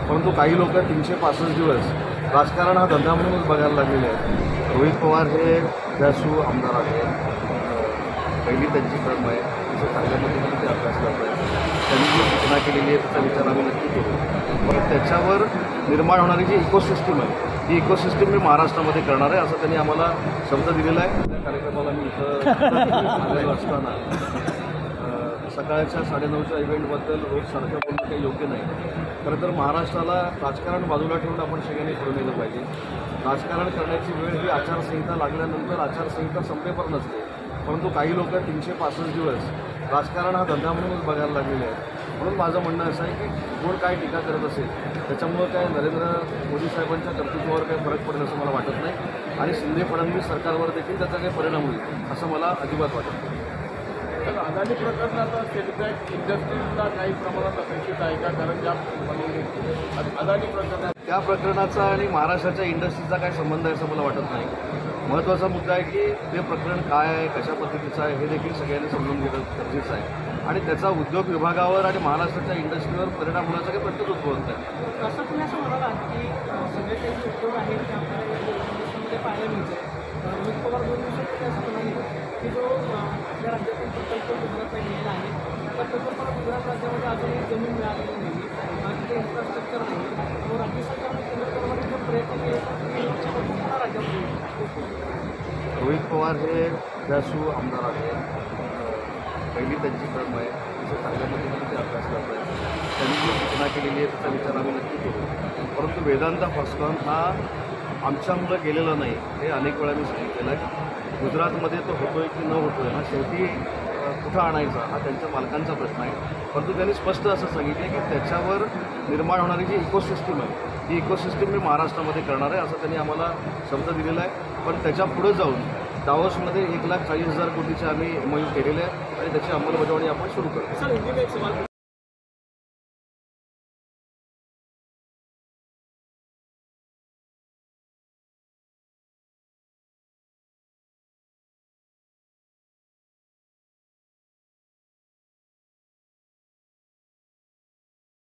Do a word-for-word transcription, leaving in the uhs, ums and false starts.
परंतु काही लोक तीनशे पासष्ट दिवस राजकारण हा धंदा म्हणूनच बघायला लागलेले आहेत. रोहित पवार हे व्यासू आमदार आहेत. पहिली त्यांची टर्म आहे, तसं चांगल्या पद्धतीने ते अभ्यास करत आहेत. त्यांनी जी सूचना केलेली आहे त्याचा विचार आम्ही नक्की करू. पण त्याच्यावर निर्माण होणारी जी इकोसिस्टीम आहे ही इकोसिस्टीम मी महाराष्ट्रामध्ये करणार आहे असं त्यांनी आम्हाला शब्द दिलेला आहे. त्या कार्यक्रमाला मी इथं आलेलो असताना सकाळच्या साडेनऊच्या इव्हेंटबद्दल रोज सारखं बोलणं काही योग्य नाही. खरं तर महाराष्ट्राला राजकारण बाजूला ठेवून आपण सगळ्यांनी पुढे नेलं पाहिजे. राजकारण करण्याची वेळ ही आचारसंहिता लागल्यानंतर आचारसंहिता संपेपर्यंत नसते. परंतु काही लोक तीनशे पासष्ट दिवस राजकारण हा धंदा म्हणूनच बघायला लागलेले आहेत. म्हणून माझं म्हणणं असं आहे की कोण काय टीका करत असेल त्याच्यामुळं काय नरेंद्र मोदी साहेबांच्या कर्तृत्वावर काही फरक पडेल असं मला वाटत नाही आणि शिंदे फडणवीस सरकारवर देखील त्याचा काही परिणाम होईल असं मला अजिबात वाटत नाही. तर अदानी प्रकरणात स्टेट बँक इंडस्ट्रीजला काही प्रमाणात अपेक्षित आहे का? कारण ज्या अदानी प्रकरणात त्या प्रकरणाचा आणि महाराष्ट्राच्या इंडस्ट्रीचा काय संबंध आहे असं मला वाटत नाही. महत्त्वाचा मुद्दा आहे की ते प्रकरण काय आहे, कशा पद्धतीचं आहे हे देखील सगळ्यांनी समजून घेणं गरजेचं आहे आणि त्याचा उद्योग विभागावर आणि महाराष्ट्राच्या इंडस्ट्रीवर परिणाम होण्याचा काही प्रश्नच उद्भवत नाही. असं तुम्ही असं म्हणाला की सगळे काही उद्योग आहेत ते आपल्याला इंडस्ट्रीमध्ये पाहायला मिळतं. रोहित पवार दोन दिवसात असं म्हणाले की जो आपल्या राज्यातील प्रकल्प गुजरातला गेलेला आहे त्या प्रकल्पाला गुजरात राज्यामध्ये अजूनही जमीन मिळालेली नाही, बाकीचं इन्फ्रास्ट्रक्चर नाही. मग राज्य सरकारने केंद्र सरकारने जो प्रयत्न केले तर पुन्हा राज्यामध्ये रोहित पवार हे व्यासू आमदार आहेत. पहिली त्यांची टर्म आहे, तसं चांगल्या पद्धतीने ते अभ्यास करत आहेत. त्यांनी जी सूचना केलेली आहे त्याचा विचार आम्ही नक्की करू. परंतु वेदांता फॉक्सकॉन हा आमच्यामुळं गेलेला नाही हे अनेक वेळा मी सांगितलेलं आहे. गुजरातमध्ये तो होतो आहे की न होतो आहे हा शेवटी कुठं आणायचा हा त्यांच्या मालकांचा प्रश्न आहे. परंतु त्यांनी स्पष्ट असं सांगितलं की त्याच्यावर निर्माण होणारी जी इकोसिस्टीम आहे ही इकोसिस्टीम मी महाराष्ट्रामध्ये करणार आहे असं त्यांनी आम्हाला शब्द दिलेला आहे. पण त्याच्या पुढं जाऊन दावोसमध्ये एक लाख चाळीस हजार कोटीचे आम्ही एम ओ यू केलेले आहे आणि त्याची अंमलबजावणी आपण सुरू करतो.